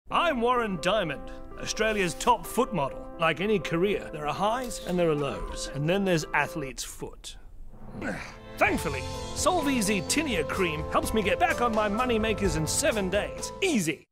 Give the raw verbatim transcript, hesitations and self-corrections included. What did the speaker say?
I'm Warren Diamond, Australia's top foot model. Like any career, there are highs and there are lows. And then there's athlete's foot. Thankfully, SolvEasy Tinea Cream helps me get back on my money makers in seven days. Easy!